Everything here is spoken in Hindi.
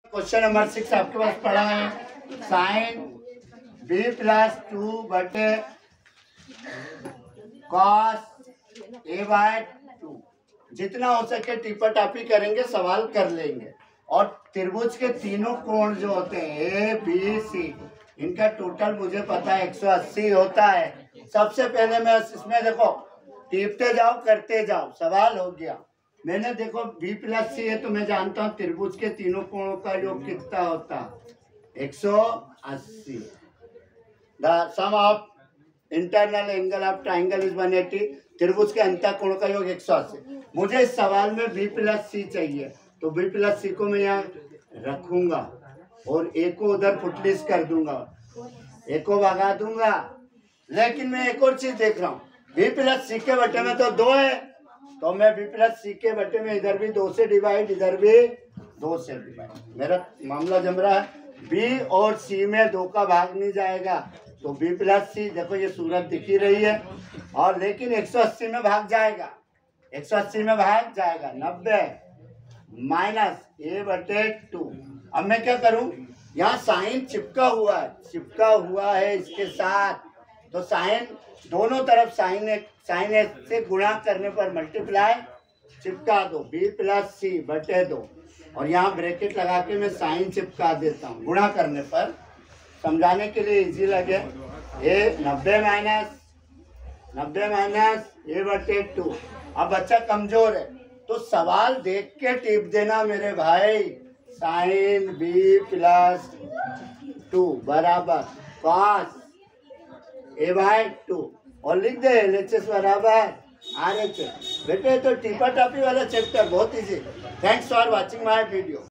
क्वेश्चन नंबर 6 आपके पास पड़ा है। Sine b+2 cos a/2। जितना हो सके टिपा टापी करेंगे, सवाल कर लेंगे। और त्रिभुज के तीनों कोण जो होते हैं ए बी सी, इनका टोटल मुझे पता है 180 होता है। सबसे पहले मैं इसमें देखो टिपते जाओ करते जाओ, सवाल हो गया। मैंने देखो b+c है तो मैं जानता हूँ त्रिभुज के तीनों कोणों का योग कितना होता है 180। The sum of internal angle of triangle is 180। त्रिभुज के अंतर कोणों का योग 180। मुझे इस सवाल में b+c चाहिए, तो b+c को मैं यहाँ रखूंगा और a को उधर पुटलिस कर दूंगा, a को भगा दूंगा। लेकिन मैं एक और चीज देख रहा हूँ, b+c के बटे में तो 2 है, तो मैं b+c के बटे में इधर भी 2 से डिवाइड, इधर भी 2 से डिवाइड। मेरा मामला जम रहा है। b और c में 2 का भाग नहीं जाएगा, तो b+c देखो ये सूरत दिख ही रही है, और लेकिन 180 में भाग जाएगा, 180 में भाग जाएगा। 90 माइनस a/2। अब मैं क्या करूं, यहाँ साइन चिपका हुआ है इसके साथ, तो साइन दोनों तरफ साइन से गुणा करने पर मल्टीप्लाई चिपका दो b+c/2, और यहाँ ब्रैकेट लगा के मैं साइन चिपका देता हूँ गुणा करने पर, समझाने के लिए इजी लगे। 90 माइनस a/2। अब बच्चा कमजोर है तो सवाल देख के टिप देना मेरे भाई। साइन b+2 बराबर कॉस a/2, और लिख दे LHS बराबर RH। बेटे तो टिपा टापी वाला चैप्टर बहुत easy. Thanks for watching my video.